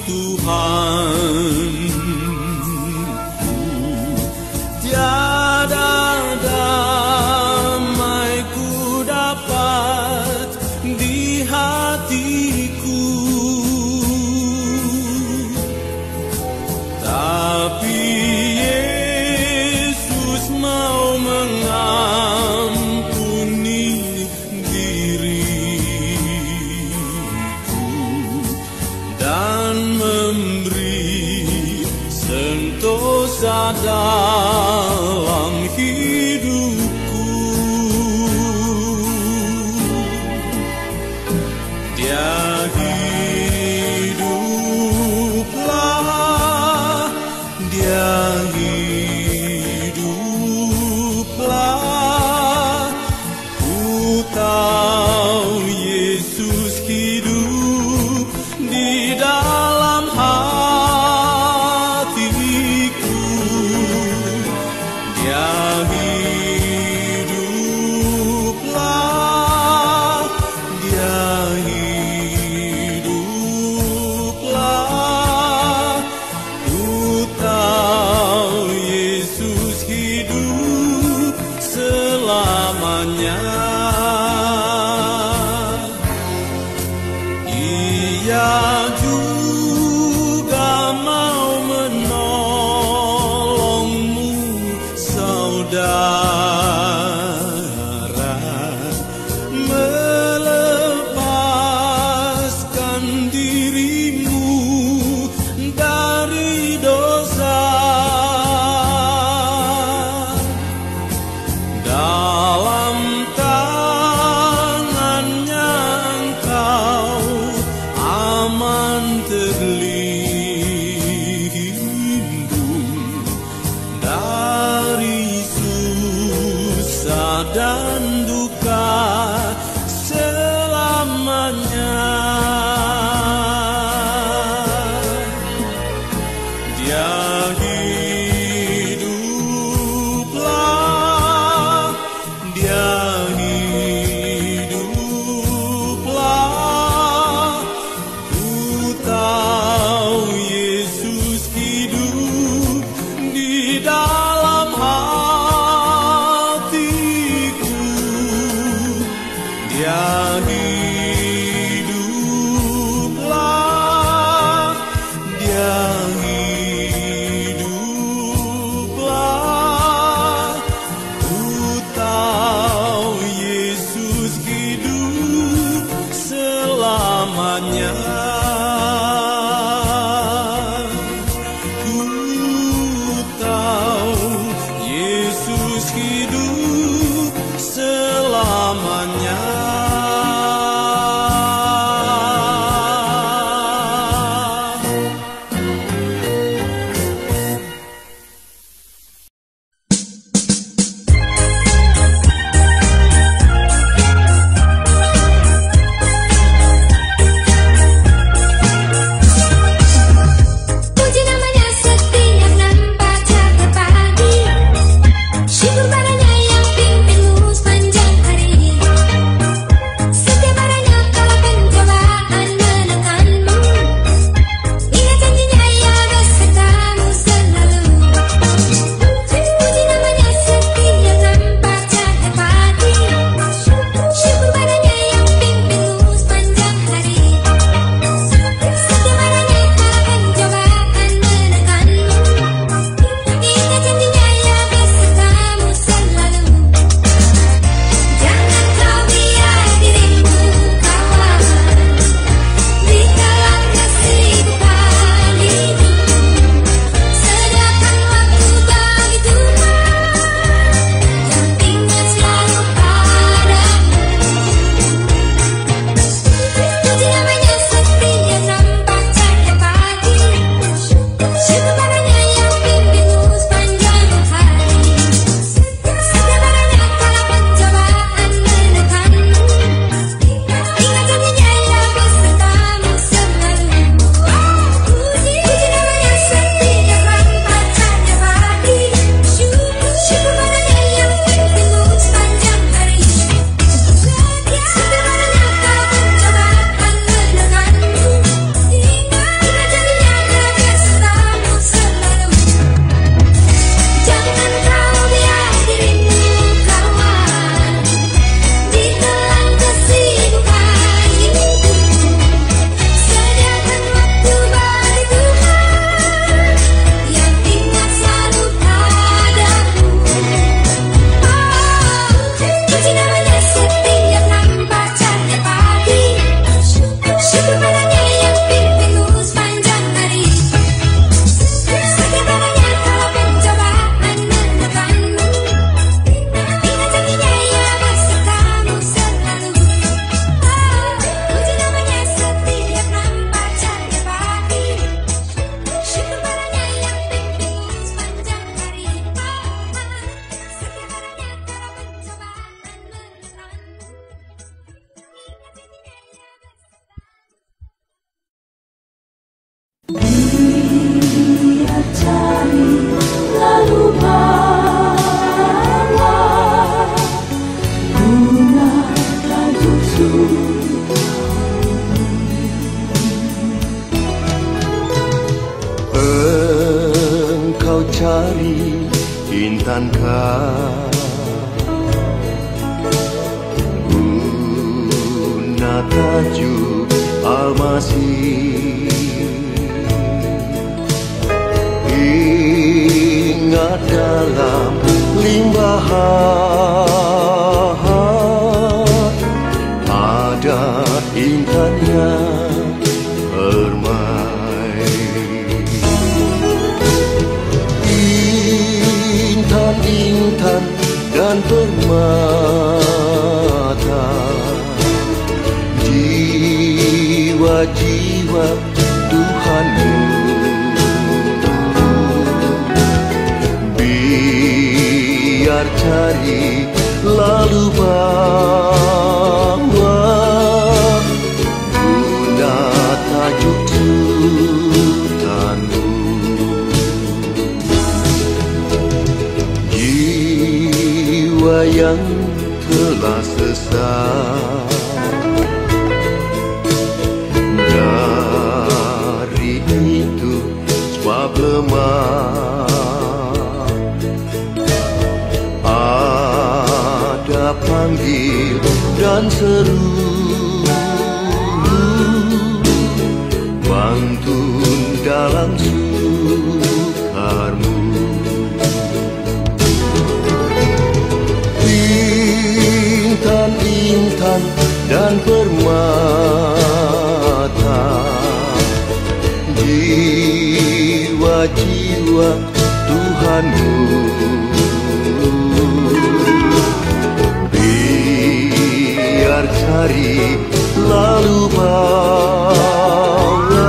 Tuhan. Tiada damai ku dapat di hatiku, tapi Yesus mau mengampuni diriku dan memberi sentosa dalam hidupku. Dia hiduplah, dia hiduplah. Ku tahu Yesus hidup di dalam hatiku. Dia hiduplah, dia hiduplah. Ku tahu Yesus hidup selamanya. Ia juga mau menolongmu, saudara, melepaskan dirimu dari dosa. Dalam tangannya engkau aman terlindung dari susah dan duka selamanya. Dia hiduplah, dia hiduplah. Ku tahu Yesus hidup di dalam hatiku. Dia hiduplah, dia hiduplah. Ku tahu Yesus hidup selamanya. Ku tahu Yesus hidup selamanya. Puji namanya setiap nampak jaga pagi, syukur padanya yang pimpinmu sepanjang hari. dan permata, jiwa-jiwa Tuhanmu. Biar cari lalu bawa guna tajuk Tuhanmu. Jiwa yang telah sesat dari itu sebab lemah, ada panggil dan seru, bantun dalam sukarmu. Intan dan permata, jiwa-jiwa Tuhanmu. Biar cari lalu bawa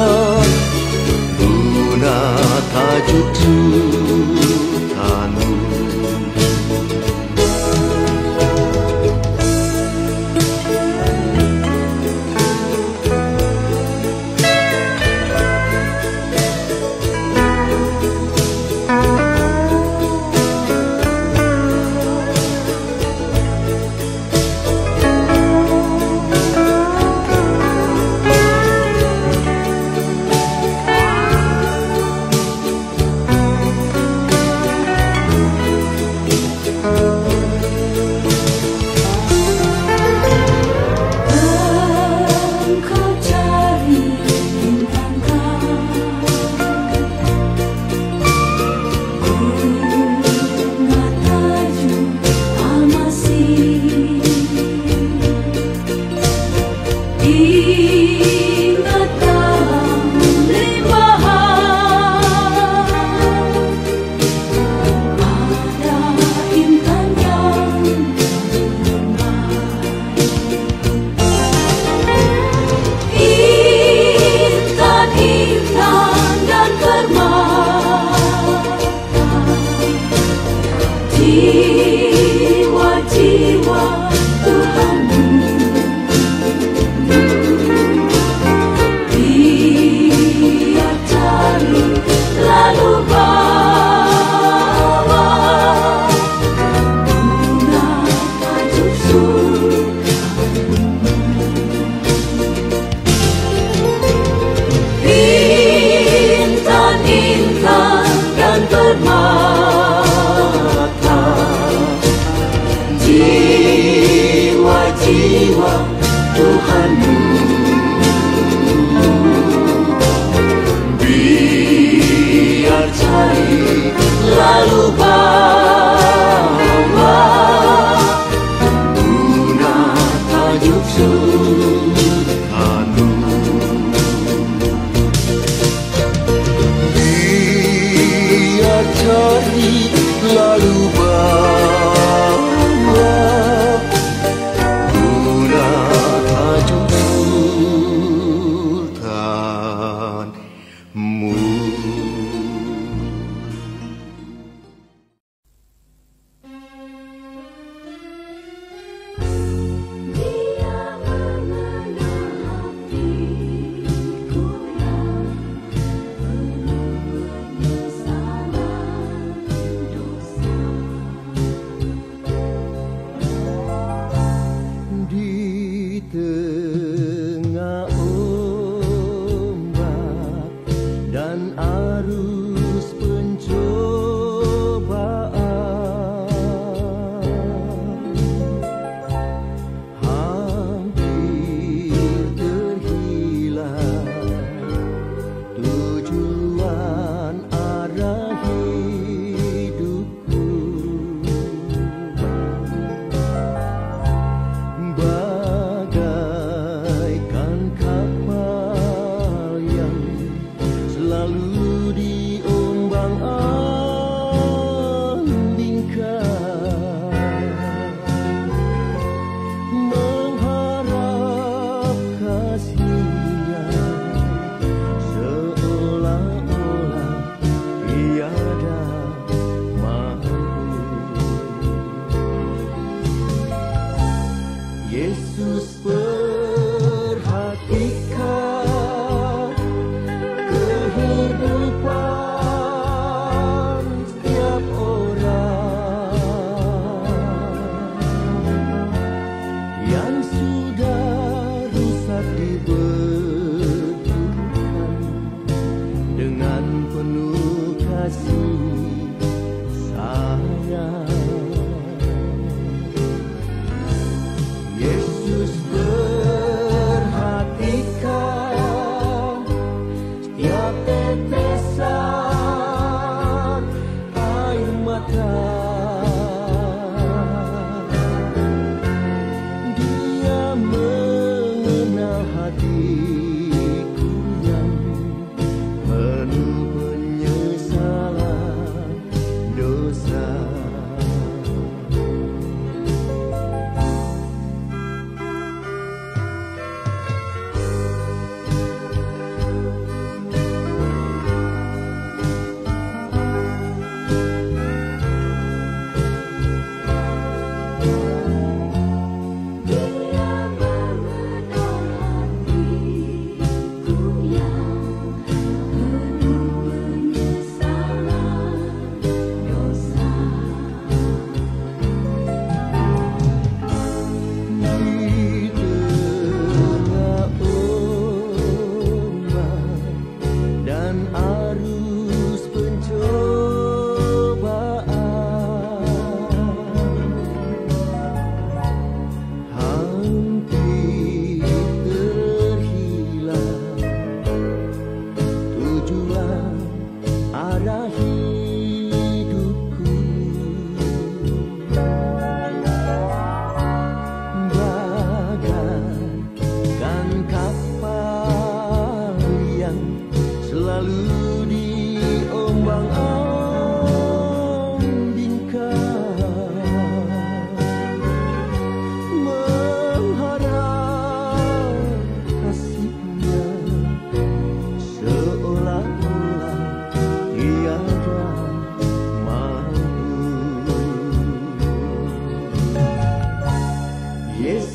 guna tajuk Tuhanmu.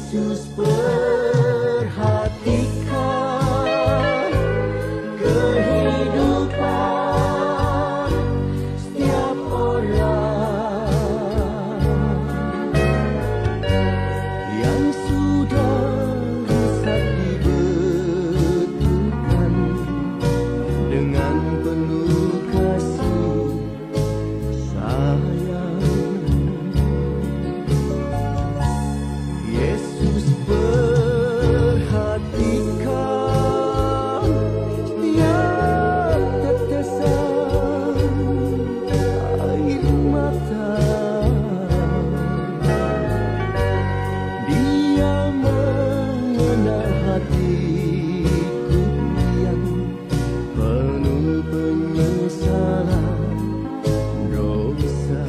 Yesus perhatikan kehidupan setiap orang yang sudah rusak dibetulkan dengan penuh kasih sayang. Yesus perhatikan setiap tetesan air mata. Dia mengenal hatiku yang penuh penyesalan dosa.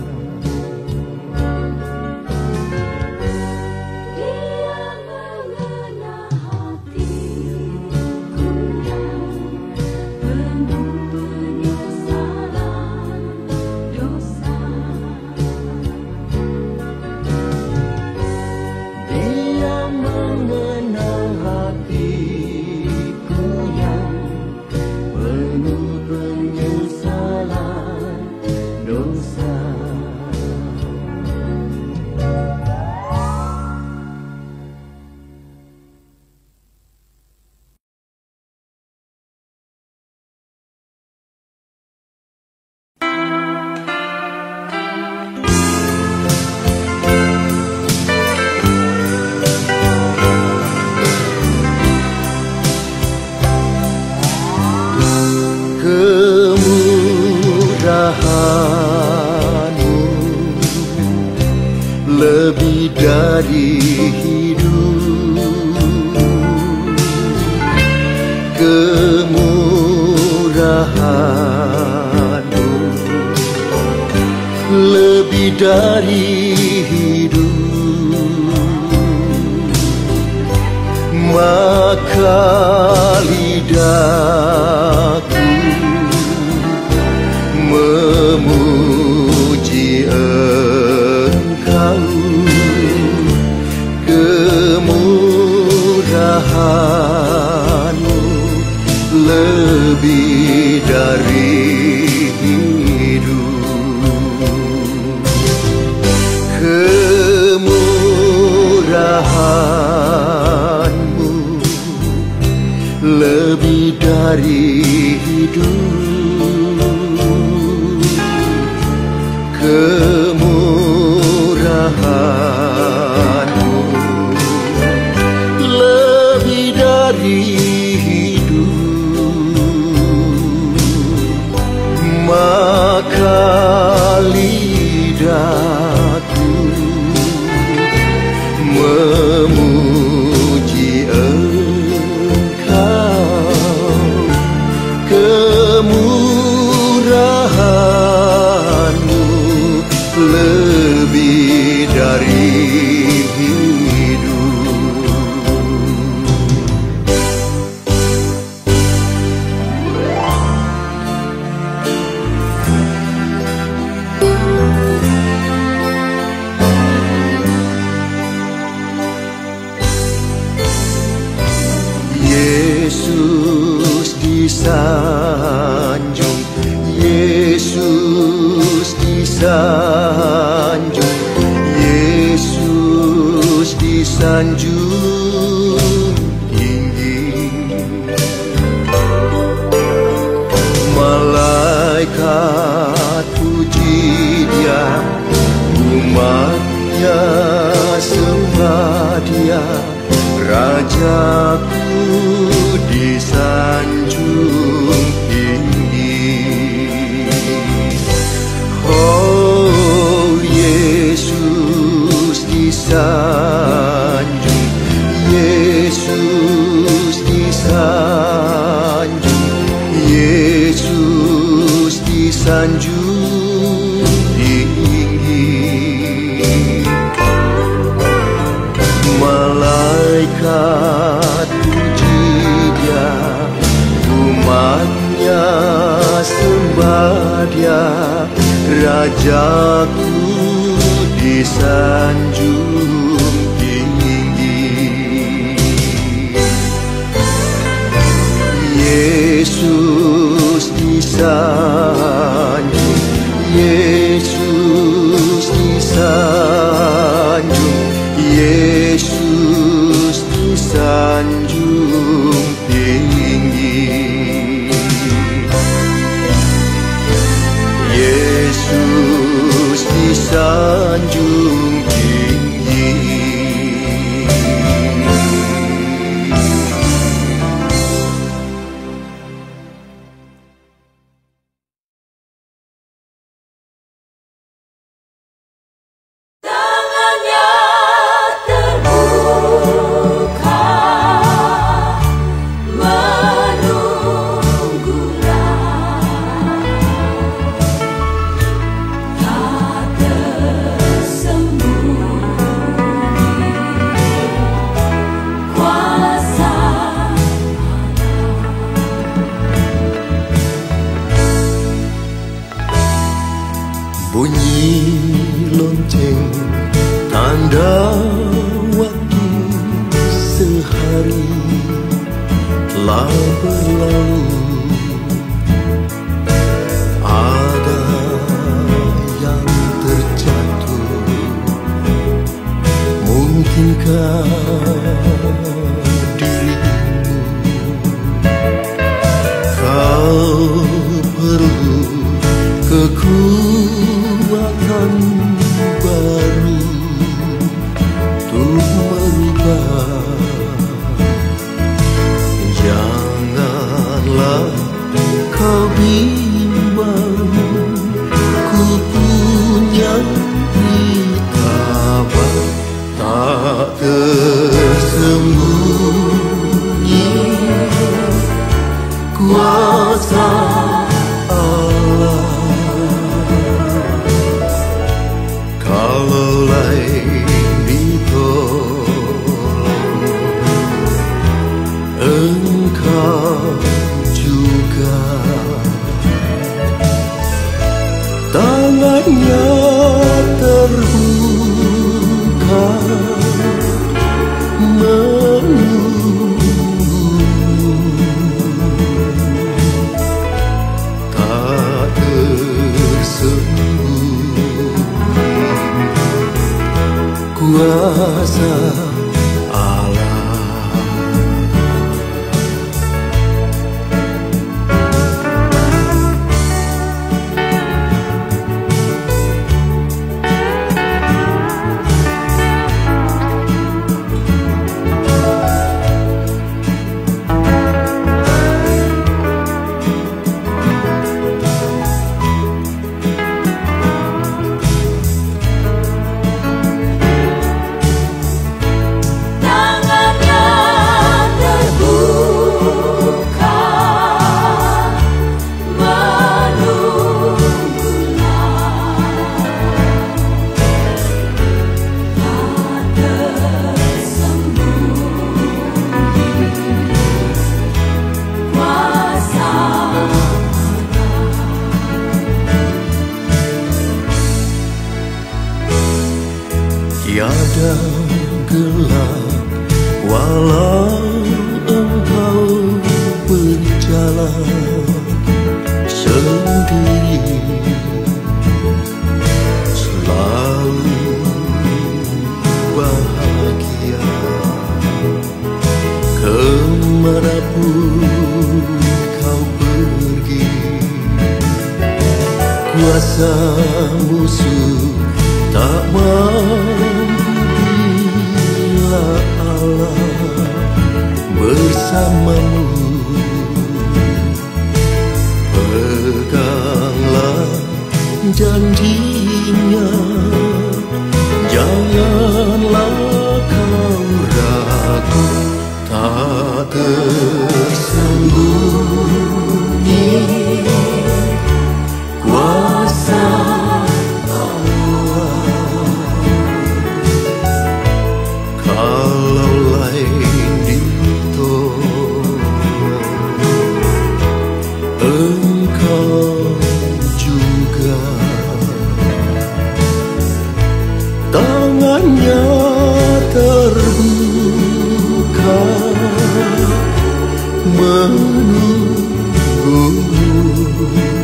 Kemurahan-Mu lebih dari hidup. Kemurahan-Mu lebih dari hidup. Maka lidahku memuji Engkau. Kemurahan-Mu lebih dari hidup. Kemurahan-Mu lebih dari hidup. Kemurahan-Mu lebih dari hidup. Maka lidahku memuji Engkau. Kemurahan-Mu lebih dari hidup. Yesus disanjung, Yesus disanjung, Yesus disanjung tinggi. Malaikat puji Dia, umatnya sembah Dia. Rajaku disanjung tinggi. Oh Yesus disanjung, Yesus disanjung, Yesus disanjung tinggi. Malaikat puji Dia, umatnya sembah Dia. Rajaku disanjung tinggi. disanjung, Yesus disanjung, Yesus disanjung tinggi. Yesus disanjung tinggi. Bunyi lonceng tanda waktu sehari telah berlalu. Ada yang terjatuh, mungkinkah dirimu kau perlu kekuatan baru untuk merubah. Janganlah kau bimbang, ku punya kabar tak tersembunyi, kuasa tangannya terbuka menunggu, tak tersembunyi kuasa tiada gelap walau engkau berjalan sendiri, selalu bahagia kemanapun kau pergi. Kuasa musuh tak mampu bila Allah bersamamu. Peganglah janjinya, janganlah kau ragu, tak tersembunyi kuasa tangannya terbuka menunggu.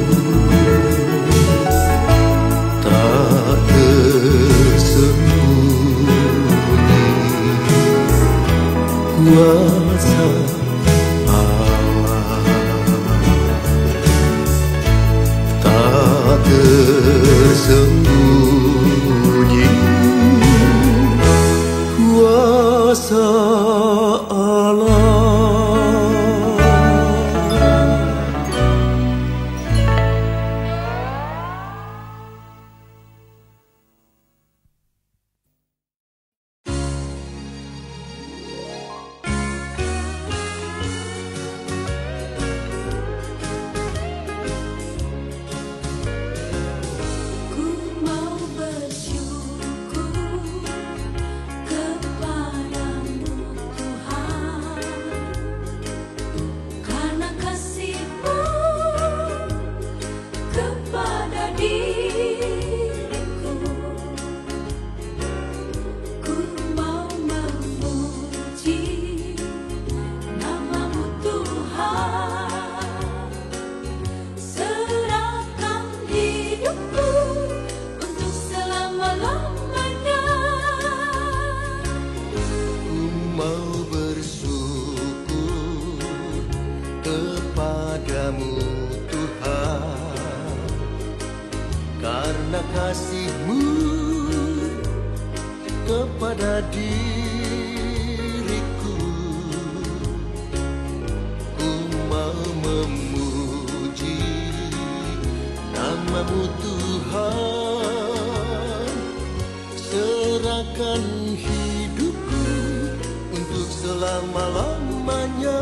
kuasa Allah tak tersembunyi, kuasa Allah. Karena kasih-Mu kepada diriku, ku mau memuji nama-Mu Tuhan, serahkan hidupku untuk selama-lamanya.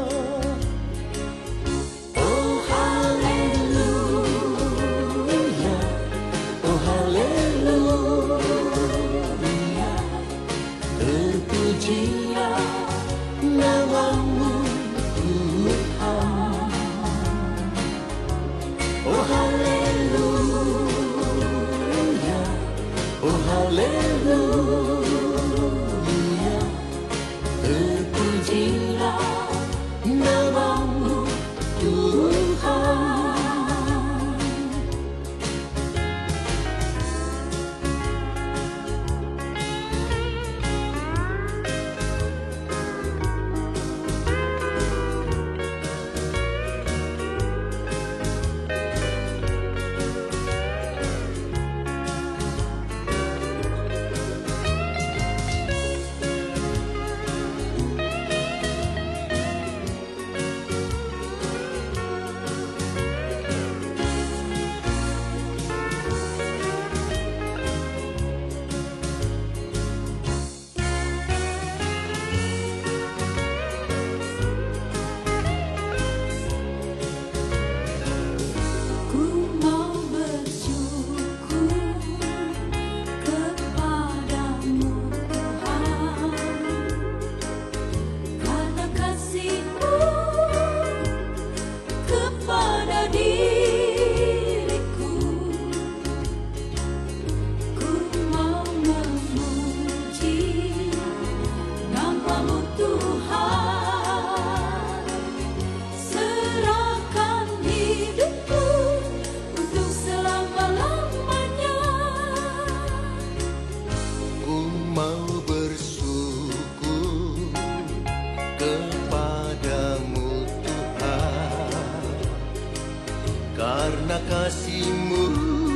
Karena kasih-Mu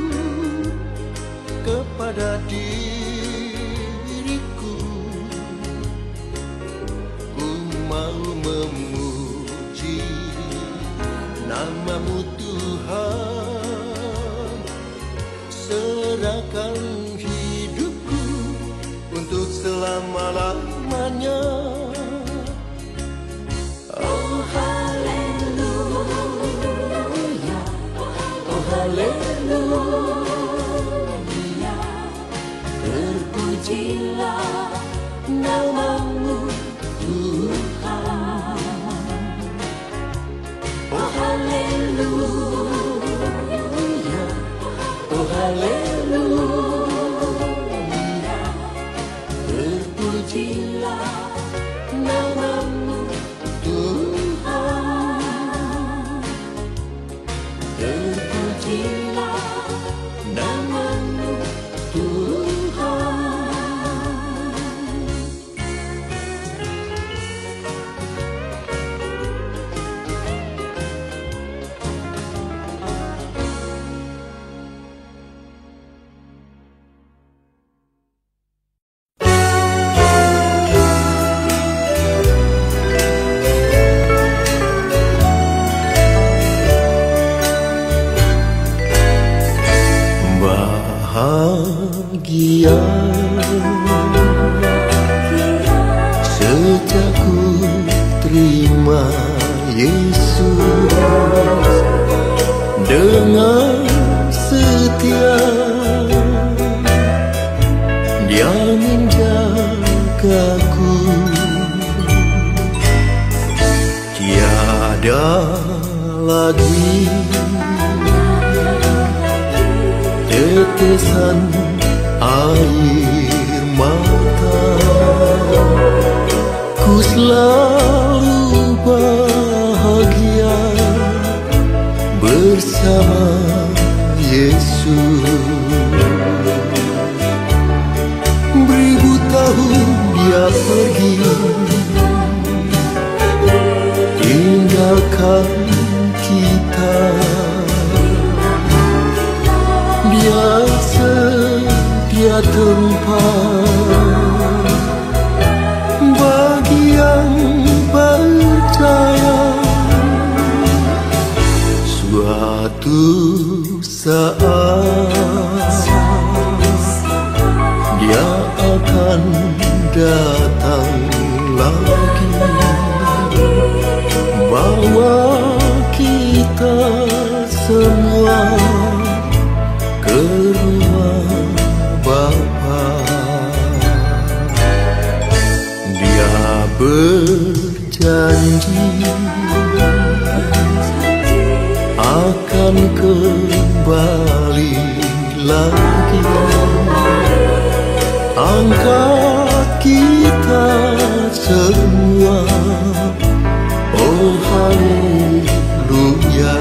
kepada diriku, ku mau memuji nama-Mu Tuhan, serahkan hidupku untuk selama-lamanya. Oh haleluya, oh haleluya, terpujilah nama-Mu Tuhan. Oh haleluya, oh haleluya, terpujilah nama-Mu Tuhan. Terpujilah nama-Mu Tuhan. Yesus dengan setia Dia menjagaku. Tiada lagi tetesan air mata, ku selalu bahagia bersama Yesus. Beribu tahun Dia pergi, tinggalkan kita. Dia sedia tempat bagi yang percaya. Suatu saat Dia akan datang lagi, bawa kita semua ke rumah Bapa. Dia berjanji akan kembali lagi, angkat kita semua. Oh haleluya.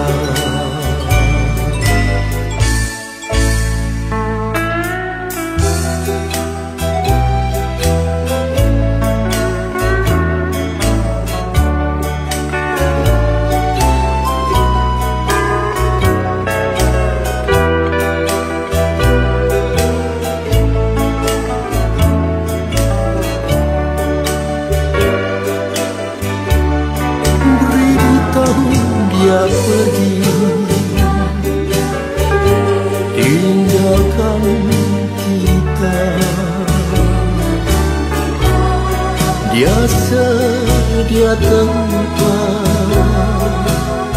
Dia pergi, tinggalkan kita. Dia sedia tempat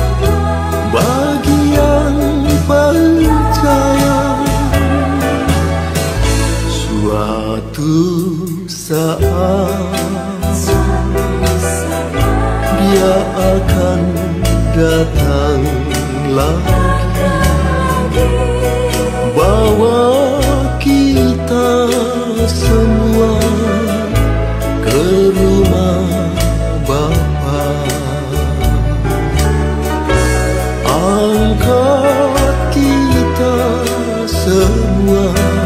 bagi yang percaya. Suatu saat Dia akan datang lagi, bawa kita semua ke rumah Bapa. Angkat kita semua.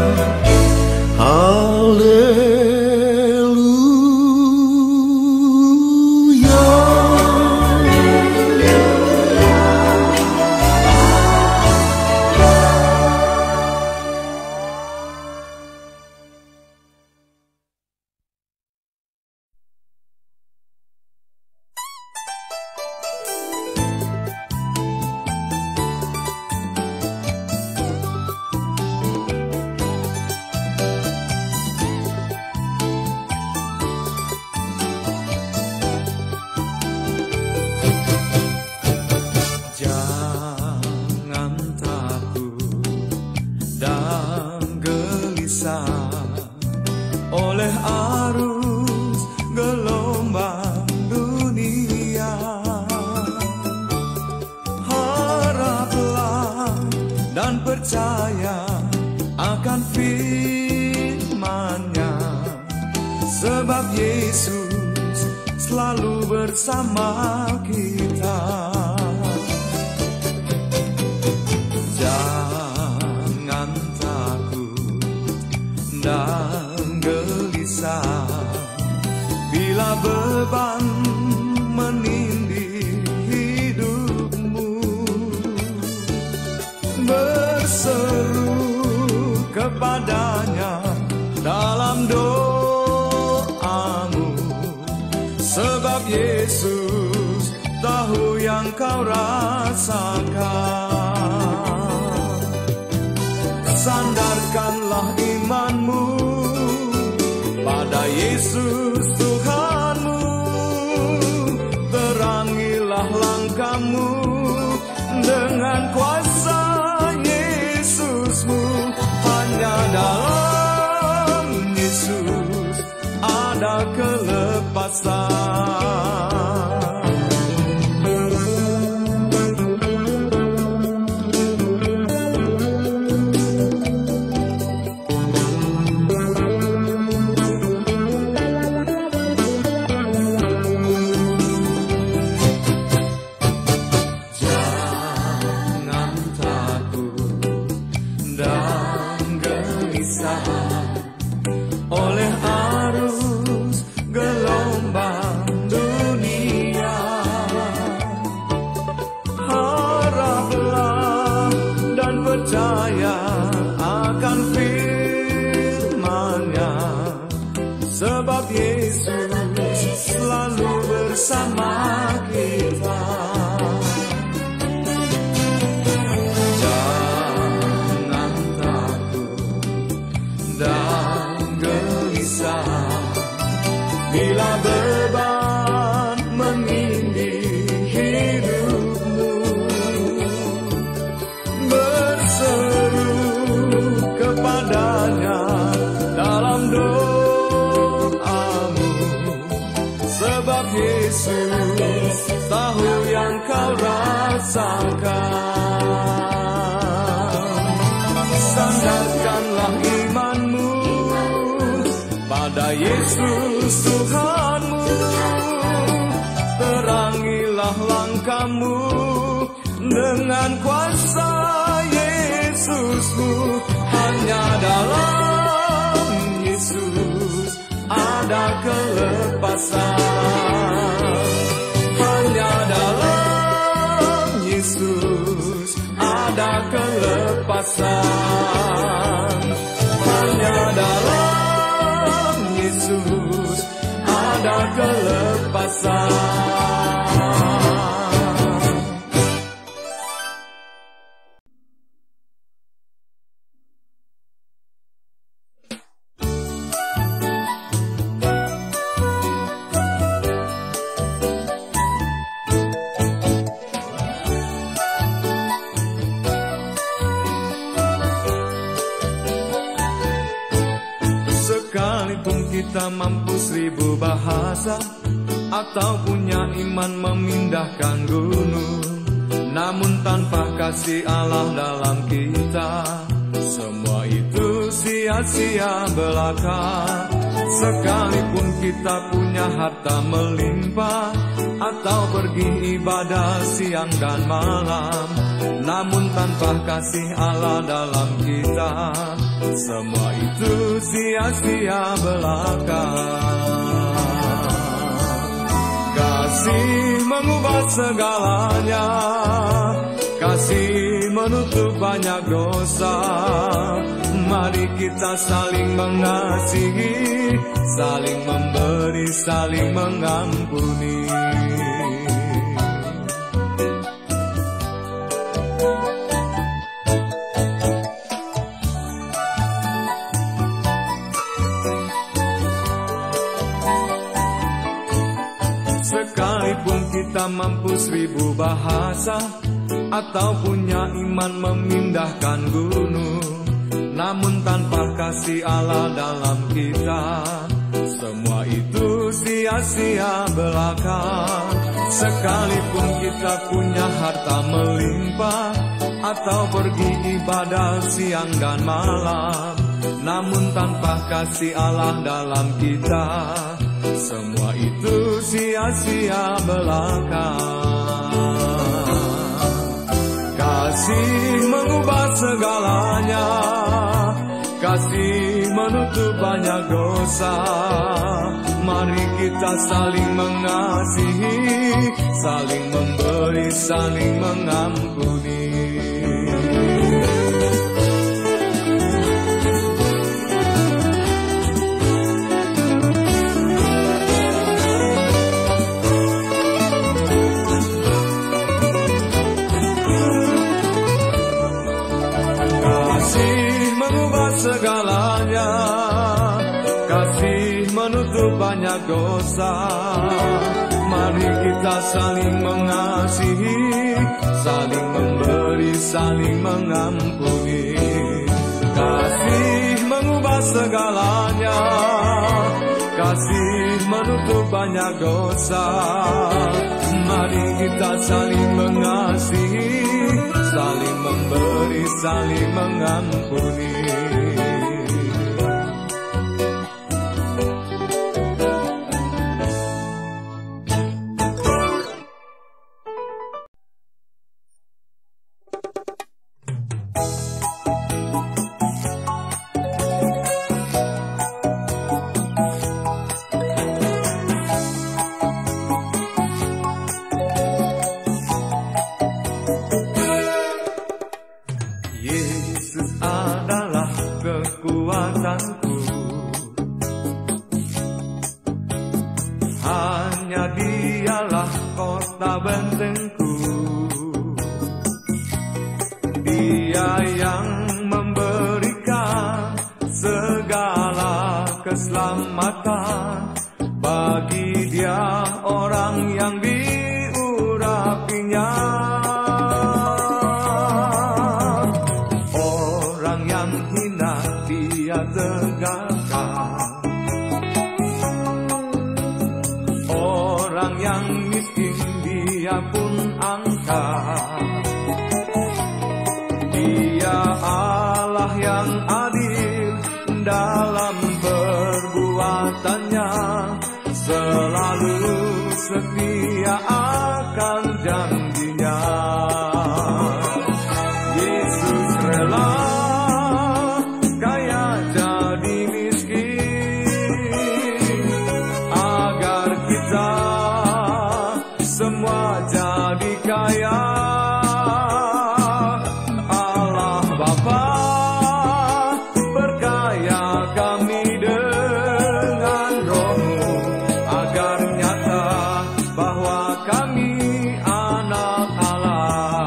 Oleh arus gelombang dunia, haraplah dan percaya akan firman-Nya, sebab Yesus selalu bersama kita. Jangan takut dan gelisah bila beban menindih hidupmu. Berseru kepadanya dalam doamu, sebab Yesus tahu yang kau rasakan. Sandarkanlah imanmu pada Yesus Tuhanmu, terangilah ada kelepasan. Oleh arus gelombang dunia, haraplah dan percaya akan firman-Nya, sebab Yesus selalu bersama kita. Jangan takut dan gelisah bila beban menindih hidupmu. Berseru kepadanya dalam doamu, sebab Yesus tahu yang kau rasakan. Sandarkanlah imanmu pada Yesus Tuhanmu, terangilah langkahmu dengan kuasa Yesusmu. Hanya dalam Yesus ada kelepasan. Hanya dalam Yesus ada kelepasan. Hanya dalam Yesus ada kelepasan. Sekalipun kita mampu 1000 bahasa atau punya iman memindahkan gunung, namun tanpa kasih Allah dalam kita, semua itu sia-sia belaka. Sekalipun kita punya harta melimpah atau pergi ibadah siang dan malam, namun tanpa kasih Allah dalam kita, semua itu sia-sia belaka. Kasih mengubah segalanya, kasih menutup banyak dosa. Mari kita saling mengasihi, saling memberi, saling mengampuni. Sekalipun kita mampu 1000 bahasa atau punya iman memindahkan gunung, namun tanpa kasih Allah dalam kita, semua itu sia-sia belaka. Sekalipun kita punya harta melimpah atau pergi ibadah siang dan malam, namun tanpa kasih Allah dalam kita, semua itu sia-sia belaka. Kasih mengubah segalanya, kasih menutup banyak dosa. Mari kita saling mengasihi, saling memberi, saling mengampuni. Segalanya, kasih menutup banyak dosa. Mari kita saling mengasihi, saling memberi, saling mengampuni. Kasih mengubah segalanya, kasih menutup banyak dosa. Mari kita saling mengasihi, saling memberi, saling mengampuni. Yesus adalah kekuatanku, hanya Dialah kota bentengku. Dia yang memberikan segala keselamatan, bagi Dia orang yang diurapinya. Dia tegakkan, orang yang miskin Dia pun angkat. Dia Allah yang adil dalam perbuatannya, selalu setia akan janjinya. Yesus rela semua jadi kaya. Allah Bapa berkaya kami dengan Roh-Mu, agar nyata bahwa kami anak Allah.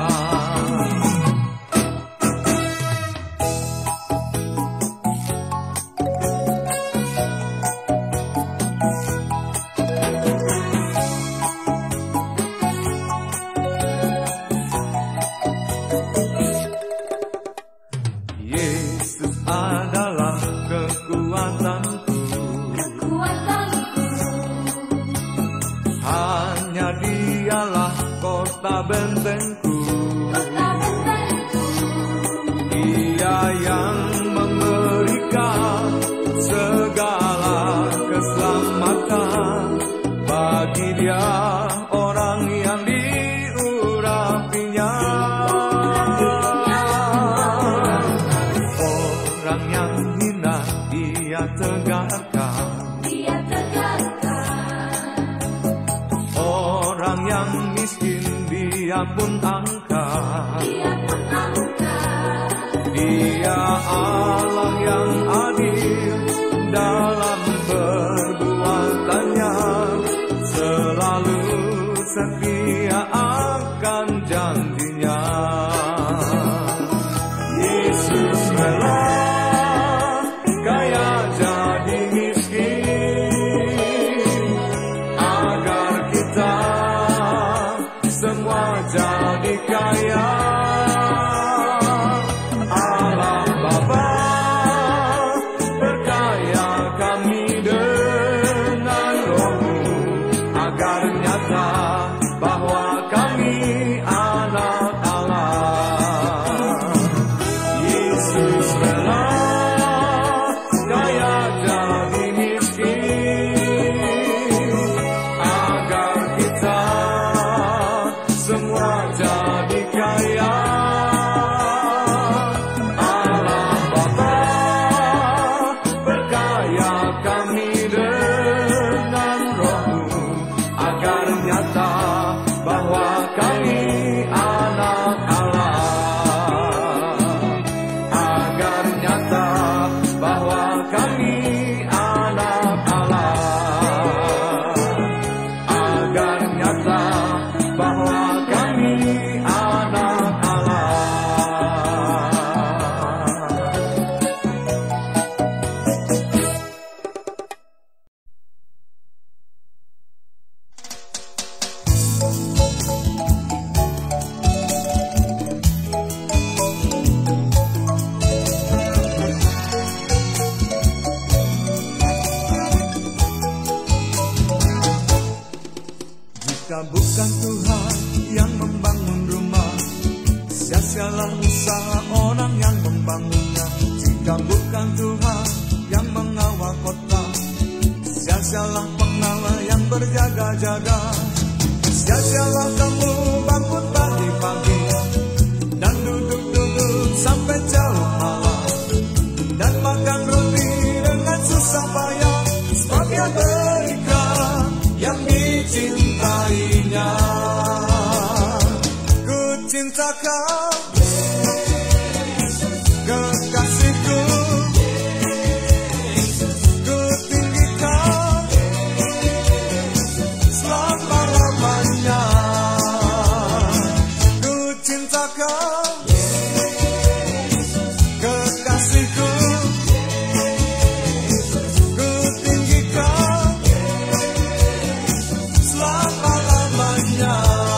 Yesus adalah kekuatanku, hanya Dialah kota bentengku. Dia yang memberikan segala keselamatan, bagi Dia orang yang diurapinya. Orang yang hina Dia tegakkan, orang yang miskin Dia pun angkat. Dia Allah yang adil dalam perbuatannya, selalu setia akan janjinya. Yesus rela kaya jadi miskin, agar kita semua jadi kaya. Allah Bapa berkaya kami dengan Roh-Mu, agar nyata Jika bukan Tuhan yang membangun rumah, sia-sialah usaha orang yang membangunnya. Jika bukan Tuhan yang mengawal kota, sia-sialah pengawal yang berjaga-jaga. Sia-sialah kamu bangun pagi-pagi dan duduk-duduk sampai jauh malam, dan makan roti dengan susah payah, sebab Dia berikan yang dicintainya. Ku cinta Kau, kekasihku, ku tinggikan selama-lamanya. Ku cinta Kau, kekasihku, ku tinggikan selama-lamanya.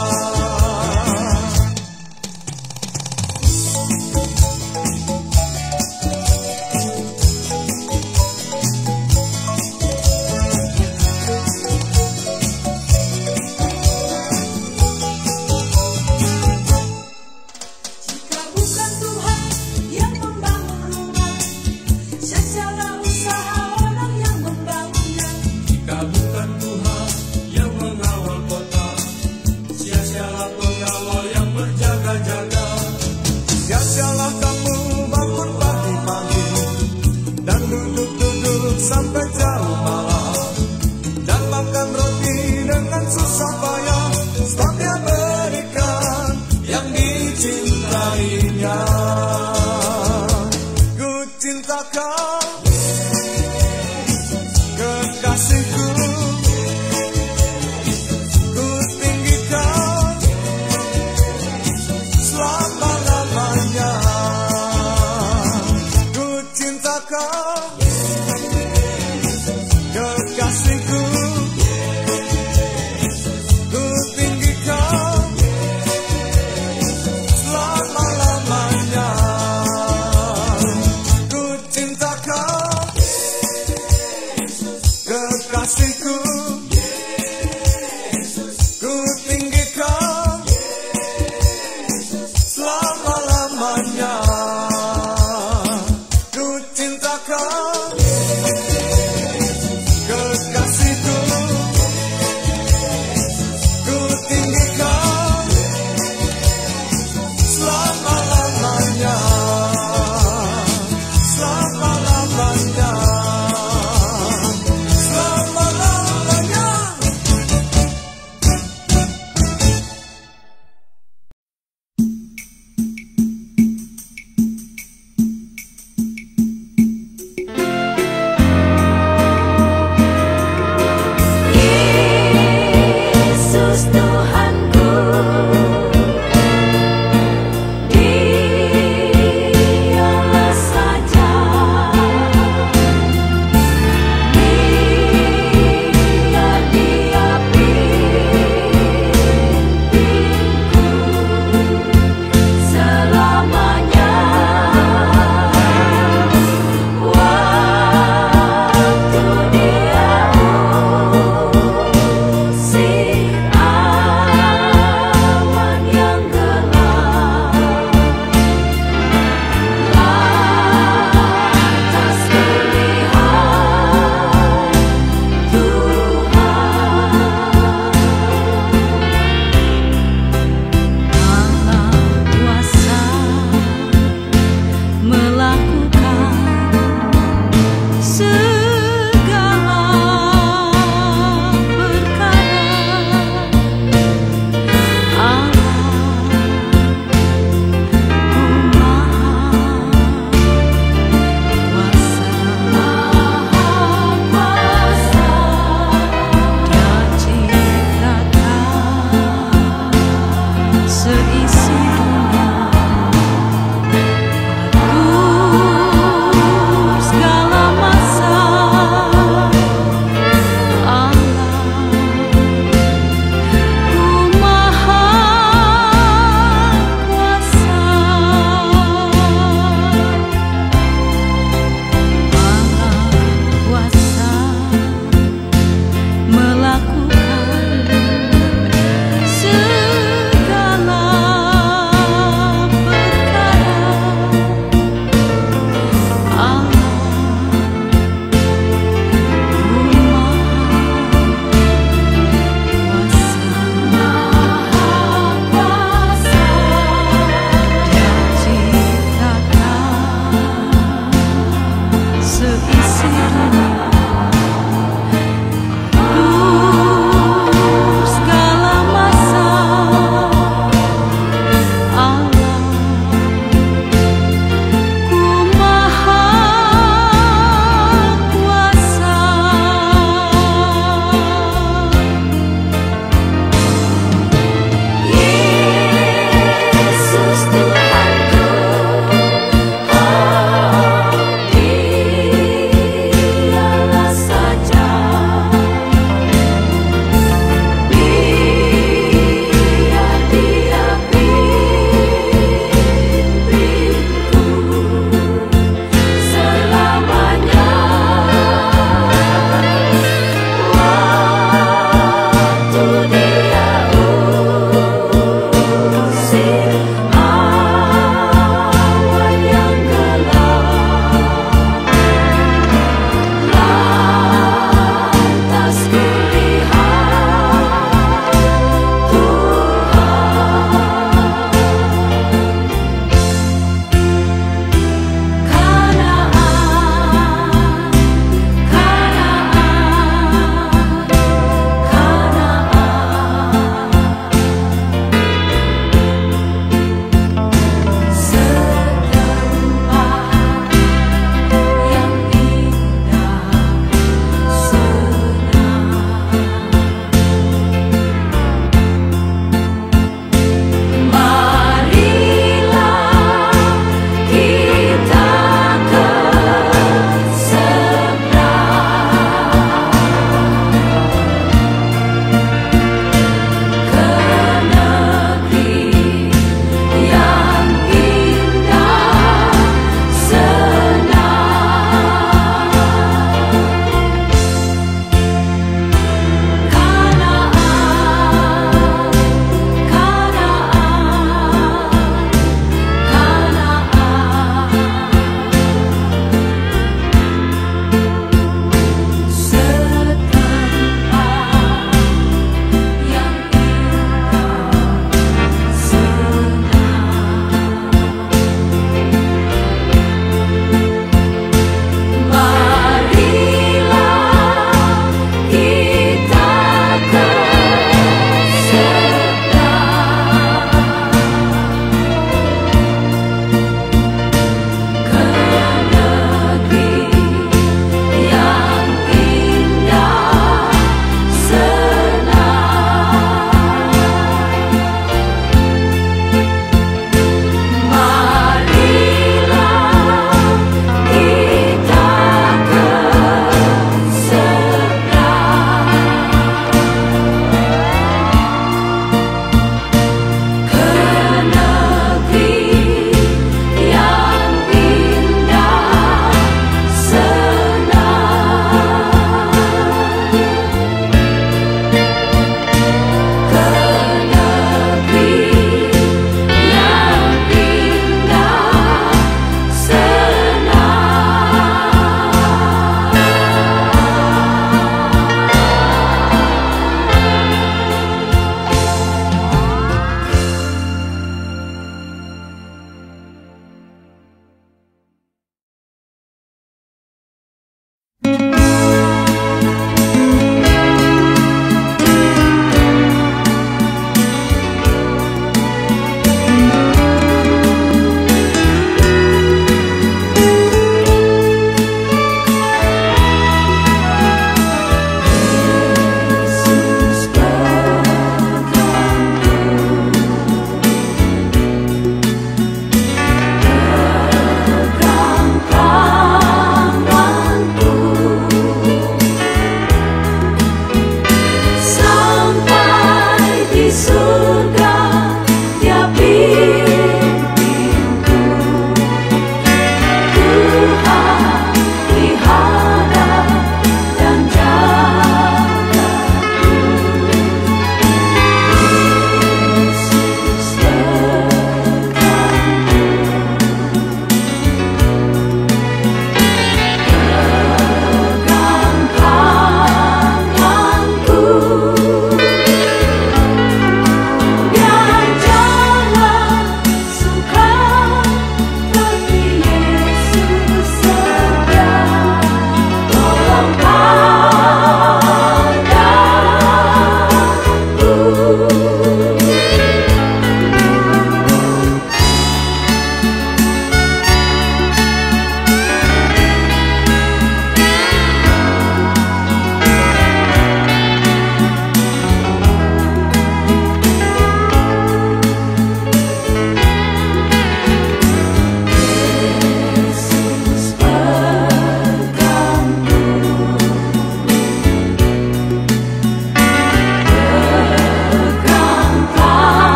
Jika bukan Tuhan yang membangun rumah, sia-sialah usaha orang yang membangunnya. Jika bukan Tuhan yang mengawal kota, sia-sialah pengawal yang berjaga-jaga. Sia-sialah kamu bangun pagi-pagi dan duduk-duduk sampai jauh malam, dan makan roti dengan susah payah, sebab Dia berikan yang dicintainya. Ku cinta Kau, kekasihku, ku tinggikan selama-lamanya. Ku cinta Kau, kekasihku,